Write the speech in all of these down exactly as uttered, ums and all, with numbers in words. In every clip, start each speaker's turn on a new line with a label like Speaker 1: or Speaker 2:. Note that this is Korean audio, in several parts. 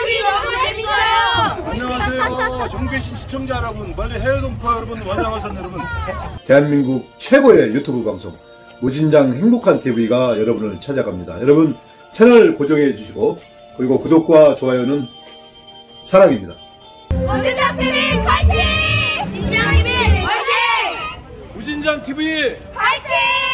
Speaker 1: 티비 너무 재밌어요.
Speaker 2: 안녕하세요. 전국 계신 시청자 여러분, 멀리 해외 동포 여러분, 원장하선 여러분.
Speaker 3: 대한민국 최고의 유튜브 방송 무진장 행복한 티비가 여러분을 찾아갑니다. 여러분 채널 고정해 주시고, 그리고 구독과 좋아요는 사랑입니다.
Speaker 1: 무진장 티비 파이팅! 무진장 티비 파이팅!
Speaker 2: 무진장 티비
Speaker 1: 파이팅!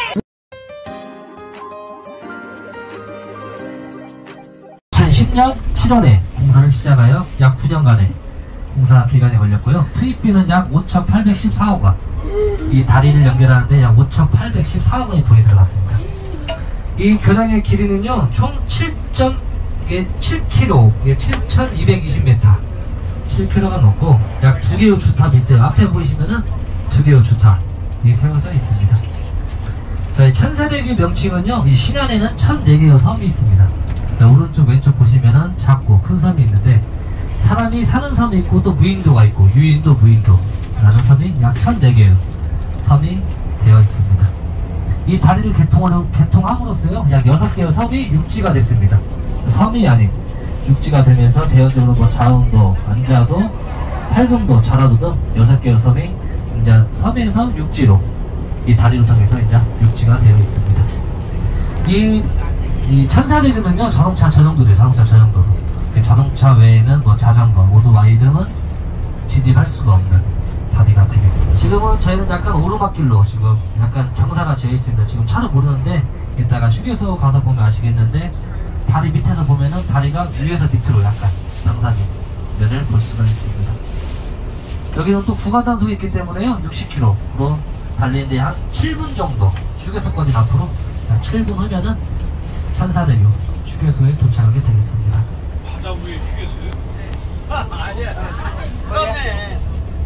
Speaker 4: 이천십 년 칠월에 공사를 시작하여 약 구 년간의 공사 기간이 걸렸고요. 투입비는 약 오천팔백십사억 원. 이 다리를 연결하는데 약 오천팔백십사억 원이 돈이 들어갔습니다. 이 교량의 길이는요, 총 칠 점 칠 킬로미터, 칠천이백이십 미터, 칠 킬로미터가 넘고 약 두 개의 주탑이 있어요. 앞에 보시면은 두 개의 주탑이 세워져 있습니다. 자, 이 천사대교 명칭은요, 이 신안에는 천네 개의 섬이 있습니다. 자, 오른쪽 왼쪽 보시면은 작고 큰 섬이 있는데, 사람이 사는 섬이 있고 또 무인도가 있고, 유인도 무인도 라는 섬이 약 천네 개의 섬이 되어 있습니다. 이 다리를 개통을, 개통함으로써요, 약 여섯 개의 섬이 육지가 됐습니다. 섬이 아닌 육지가 되면서 대연적으로 뭐 자운도, 안자도, 팔금도, 전라도 등 여섯 개의 섬이 이제 섬에서 육지로 이 다리를 통해서 이제 육지가 되어 있습니다. 이, 이 천사대교는요, 자동차 전용도로예요. 자동차 전용도로. 자동차 외에는 뭐 자전거, 오토바이 등은 진입할 수가 없는 다리가 되겠습니다. 지금은 저희는 약간 오르막길로 지금 약간 경사가 지어 있습니다. 지금 차를 모르는데 이따가 휴게소 가서 보면 아시겠는데, 다리 밑에서 보면은 다리가 위에서 밑으로 약간 경사진 면을 볼 수가 있습니다. 여기는 또 구간 단속이 있기 때문에요, 육십 킬로미터로 달리는데 한 칠 분 정도, 휴게소까지 앞으로 칠 분 후면은 천사대교 휴게소에 도착하게 되겠습니다.
Speaker 2: 바다부에 휴게소요? 아니야. 그러네.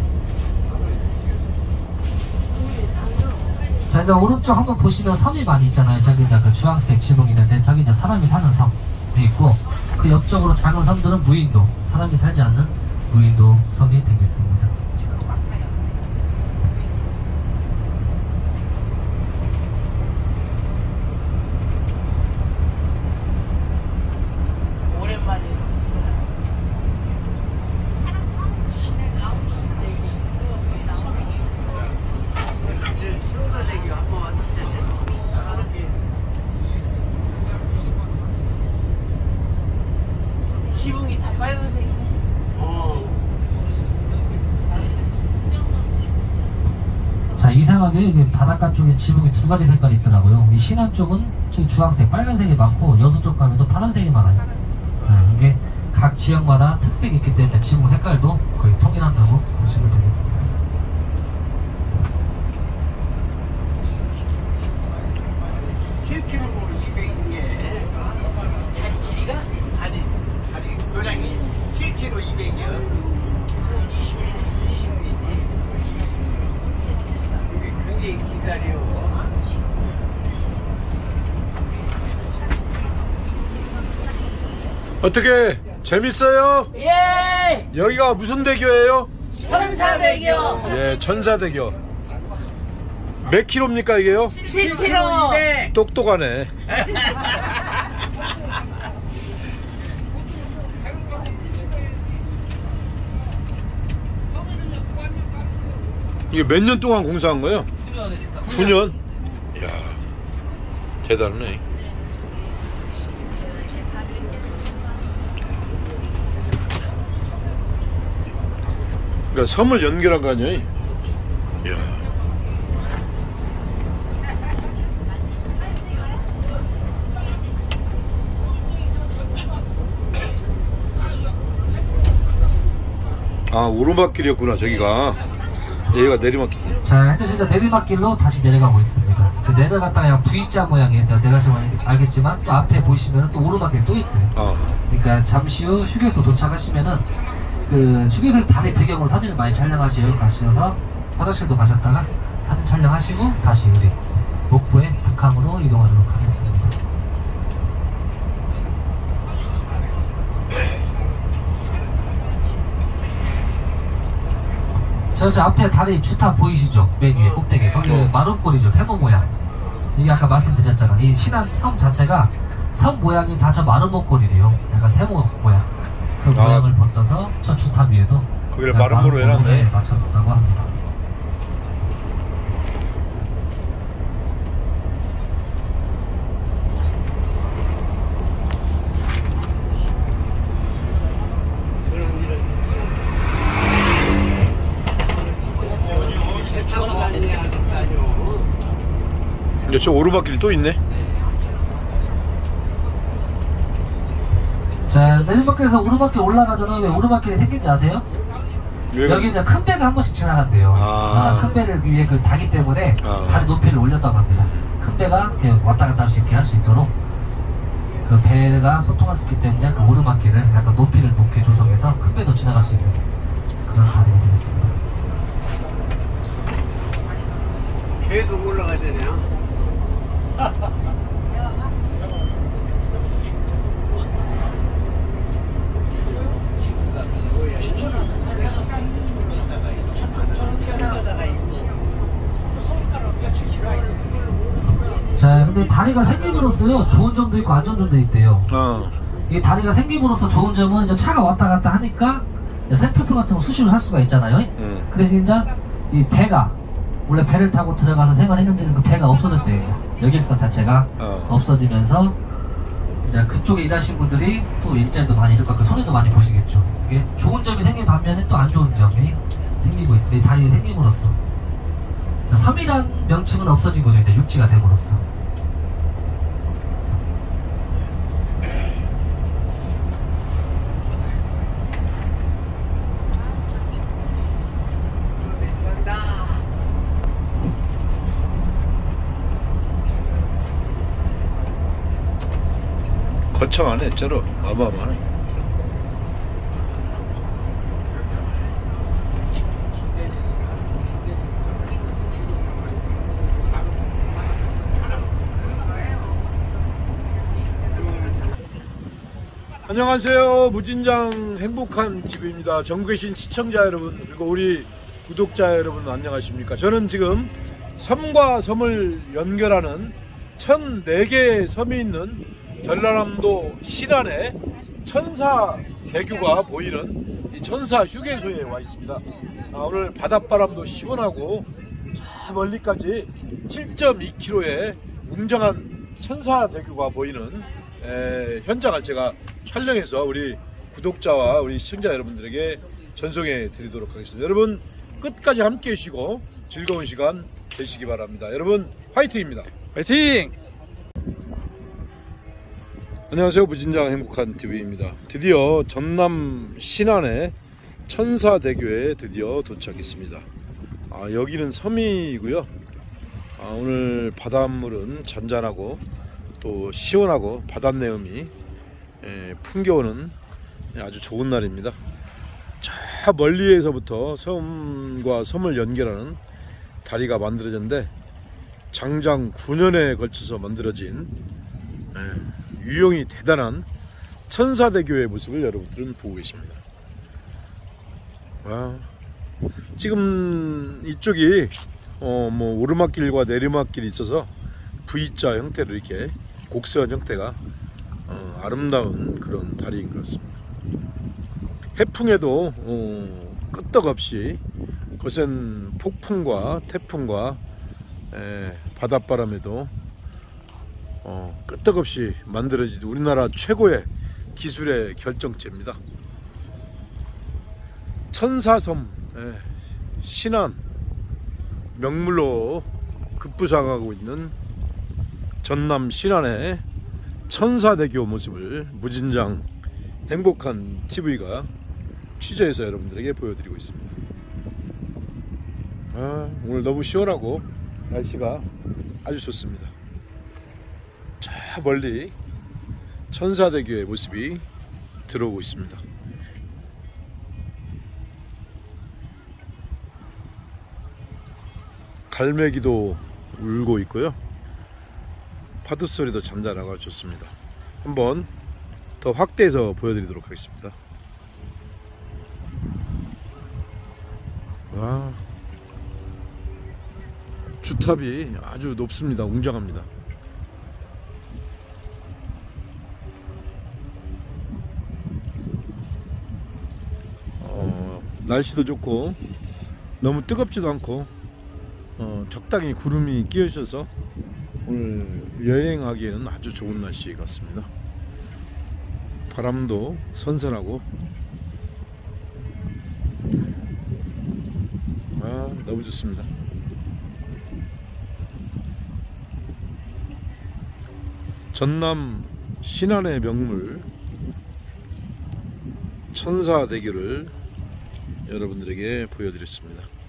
Speaker 4: 자, 이제 오른쪽 한번 보시면 섬이 많이 있잖아요. 저기 이제 그 주황색 지붕이 있는데, 저기 이제 사람이 사는 섬이 있고, 그 옆쪽으로 작은 섬들은 무인도, 사람이 살지 않는 무인도 섬이 되겠습니다.
Speaker 1: 지붕이 다 빨간색이네.
Speaker 4: 자, 이상하게 이게 바닷가 쪽에 지붕이 두 가지 색깔이 있더라고요. 이 신안 쪽은 저기 주황색, 빨간색이 많고, 여수 쪽 가면 또 파란색이 많아요. 네, 이게 각 지역마다 특색이 있기 때문에 지붕 색깔도 거의 통일한다고 보시면 되겠습니다.
Speaker 5: 칠 킬로미터 이백에 다리 길이가? 다리, 다리 교량이 칠 킬로미터 이백이요. 이십 미터. 이게 굉장히 기다려.
Speaker 2: 어떻게 재밌어요?
Speaker 1: 예!
Speaker 2: 여기가 무슨 대교예요?
Speaker 1: 천사대교
Speaker 2: 예, 천사대교. 몇 킬로입니까 이게요?
Speaker 1: 칠 킬로미터.
Speaker 2: 똑똑하네. 이게 몇 년 동안 공사한 거예요? 구 년? 이야, 대단하네. 그러니까 섬을 연결한 거 아니에요? 이야. 아, 오르막길이었구나 저기가. 여기가 내리막길.
Speaker 4: 자, 현재 진짜 내리막길로 다시 내려가고 있습니다. 그 내려갔다가 그냥 V자 모양이에요. 내가 지금 알겠지만 또 앞에 보시면 또 오르막길 또 있어요.
Speaker 2: 아.
Speaker 4: 그러니까 잠시 후 휴게소 도착하시면은 그 휴게소 다리 배경으로 사진을 많이 촬영하시고 가셔서 화장실도 가셨다가 사진 촬영하시고 다시 우리 목포의 북항으로 이동하도록 하겠습니다. 저 앞에 다리 주탑 보이시죠? 맨 위에 꼭대기 거기 마룻골이죠. 세모 모양. 이게 아까 말씀드렸잖아. 이 신안 섬 자체가 섬 모양이 다 저 마룻목골이래요. 약간 세모 모양. 그 모양을 벗겨서 저 주탑 위에도
Speaker 3: 거기를 마름모로 해놨네.
Speaker 4: 맞춰뒀다고 합니다.
Speaker 3: 근데 저 오르막길 또 있네.
Speaker 4: 자, 내리막길에서 오르막길 올라가잖아. 왜 오르막길이 생긴지 아세요? 여기 이제 큰 배가 한 번씩 지나간대요.
Speaker 3: 아.
Speaker 4: 아, 큰 배를 위에 그 다기 때문에
Speaker 3: 아.
Speaker 4: 다리 높이를 올렸다고 합니다. 큰 배가 이렇게 왔다 갔다 할 수 있게 할 수 있도록 그 배가 소통할 수 있기 때문에 그 오르막길을 약간 높이를 높게 조성해서 큰 배도 지나갈 수 있는 그런 다리가 되겠습니다.
Speaker 5: 계속 올라가잖아요.
Speaker 4: 자, 근데 다리가 생김으로써요 좋은 점도 있고 안 좋은 점도 있대요.
Speaker 3: 어.
Speaker 4: 이 다리가 생김으로써 좋은 점은 이제 차가 왔다 갔다 하니까 셀프풀 같은 거 수시로 할 수가 있잖아요.
Speaker 3: 음.
Speaker 4: 그래서 이제 이 배가 원래 배를 타고 들어가서 생활했는데 그 배가 없어졌대요. 이제 여객선 자체가
Speaker 3: 어.
Speaker 4: 없어지면서 이제 그쪽에 일하신 분들이 또 일자리도 많이 잃을 것 같고 손해도 많이 보시겠죠. 이게 좋은 점이 생긴 반면에 또 안 좋은 점이 생기고 있어요. 이 다리 생김으로써 섬이란 명칭은 없어진 거죠. 이제 육지가 됨으로써.
Speaker 3: 거창하네. 저러 어마어마하네. 안녕하세요. 무진장 행복한 티비입니다. 전국에 계신 시청자 여러분 그리고 우리 구독자 여러분 안녕하십니까. 저는 지금 섬과 섬을 연결하는 천네 개의 섬이 있는 전라남도 신안에 천사대교가 보이는 이 천사 휴게소에 와 있습니다. 아, 오늘 바닷바람도 시원하고 저 멀리까지 칠 점 이 킬로미터의 웅장한 천사대교가 보이는 에, 현장을 제가 촬영해서 우리 구독자와 우리 시청자 여러분들에게 전송해 드리도록 하겠습니다. 여러분 끝까지 함께 해주시고 즐거운 시간 되시기 바랍니다. 여러분 화이팅입니다.
Speaker 2: 화이팅!
Speaker 3: 안녕하세요. 무진장 행복한 티비입니다. 드디어 전남 신안의 천사대교에 드디어 도착했습니다. 아, 여기는 섬이고요. 아, 오늘 바닷물은 잔잔하고 또 시원하고 바닷내음이 예, 풍겨오는 아주 좋은 날입니다. 저 멀리에서부터 섬과 섬을 연결하는 다리가 만들어졌는데 장장 구 년에 걸쳐서 만들어진 예, 유용이 대단한 천사대교의 모습을 여러분들은 보고 계십니다. 아, 지금 이쪽이 어, 뭐 오르막길과 내리막길이 있어서 V자 형태로 이렇게 곡선 형태가 어, 아름다운 그런 다리인 것 같습니다. 해풍에도 어, 끄떡없이 거센 폭풍과 태풍과 에, 바닷바람에도 어, 끄떡없이 만들어진 우리나라 최고의 기술의 결정체입니다. 천사섬 에, 신안 명물로 급부상하고 있는 전남 신안의 천사대교 모습을 무진장 행복한 티비가 취재해서 여러분들에게 보여드리고 있습니다. 아, 오늘 너무 시원하고 날씨가 아주 좋습니다. 저 멀리 천사대교의 모습이 들어오고 있습니다. 갈매기도 울고 있고요. 파도 소리도 잔잔하고 좋습니다. 한번 더 확대해서 보여드리도록 하겠습니다. 와, 주탑이 아주 높습니다. 웅장합니다. 날씨도 좋고 너무 뜨겁지도 않고 어, 적당히 구름이 끼어 있어서 오늘 여행하기에는 아주 좋은 날씨 같습니다. 바람도 선선하고 아, 너무 좋습니다. 전남 신안의 명물 천사대교를 여러분들에게 보여드렸습니다.